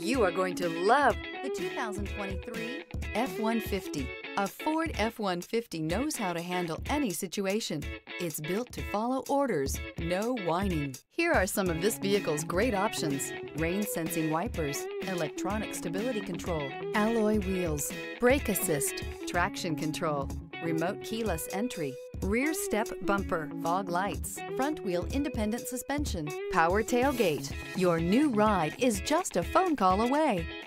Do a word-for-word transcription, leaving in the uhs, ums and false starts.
You are going to love the two thousand twenty-three F one fifty. A Ford F one fifty knows how to handle any situation. It's built to follow orders, no whining. Here are some of this vehicle's great options: rain-sensing wipers, electronic stability control, alloy wheels, brake assist, traction control, remote keyless entry, rear step bumper, fog lights, front wheel independent suspension, power tailgate. Your new ride is just a phone call away.